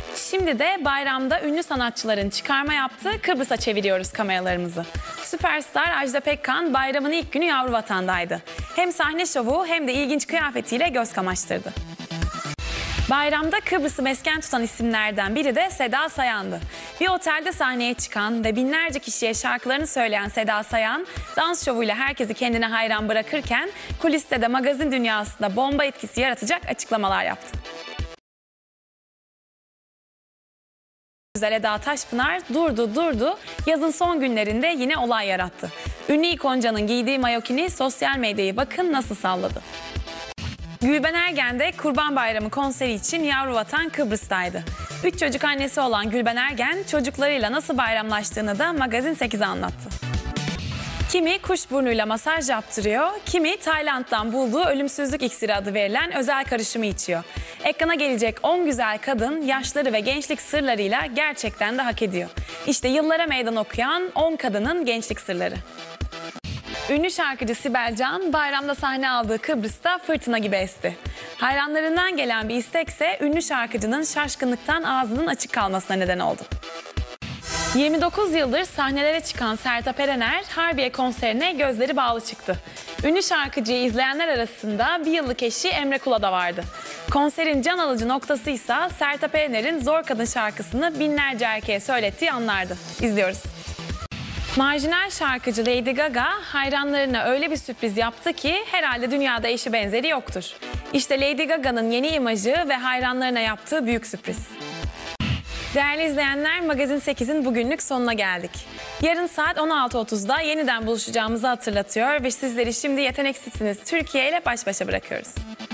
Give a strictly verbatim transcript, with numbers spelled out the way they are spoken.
Şimdi de bayramda ünlü sanatçıların çıkarma yaptığı Kıbrıs'a çeviriyoruz kameralarımızı. Süperstar Ajda Pekkan bayramın ilk günü Yavruvatan'daydı. Hem sahne şovu hem de ilginç kıyafetiyle göz kamaştırdı. Bayramda Kıbrıs'ı mesken tutan isimlerden biri de Seda Sayan'dı. Bir otelde sahneye çıkan ve binlerce kişiye şarkılarını söyleyen Seda Sayan, dans şovuyla herkesi kendine hayran bırakırken kuliste de magazin dünyasında bomba etkisi yaratacak açıklamalar yaptı. Güzel Eda Taşpınar durdu durdu yazın son günlerinde yine olay yarattı. Ünlü ikonca'nın giydiği mayokini sosyal medyayı bakın nasıl salladı. Gülben Ergen de Kurban Bayramı konseri için Yavruvatan Kıbrıs'taydı. Üç çocuk annesi olan Gülben Ergen çocuklarıyla nasıl bayramlaştığını da Magazin sekiz'e anlattı. Kimi kuşburnuyla masaj yaptırıyor, kimi Tayland'dan bulduğu ölümsüzlük iksiri adı verilen özel karışımı içiyor. Ekrana gelecek on güzel kadın yaşları ve gençlik sırlarıyla gerçekten de hak ediyor. İşte yıllara meydan okuyan on kadının gençlik sırları. Ünlü şarkıcı Sibel Can bayramda sahne aldığı Kıbrıs'ta fırtına gibi esti. Hayranlarından gelen bir istekse ünlü şarkıcının şaşkınlıktan ağzının açık kalmasına neden oldu. yirmi dokuz yıldır sahnelere çıkan Sertab Erener Harbiye konserine gözleri bağlı çıktı. Ünlü şarkıcıyı izleyenler arasında bir yıllık eşi Emre Kula da vardı. Konserin can alıcı noktası ise Sertab Erener'in Zor Kadın şarkısını binlerce erkeğe söylettiği anlardı. İzliyoruz. Marjinal şarkıcı Lady Gaga hayranlarına öyle bir sürpriz yaptı ki herhalde dünyada eşi benzeri yoktur. İşte Lady Gaga'nın yeni imajı ve hayranlarına yaptığı büyük sürpriz. Değerli izleyenler, Magazin sekiz'in bugünlük sonuna geldik. Yarın saat on altı otuz'da yeniden buluşacağımızı hatırlatıyor ve sizleri şimdi Yeteneksizsiniz Türkiye ile baş başa bırakıyoruz.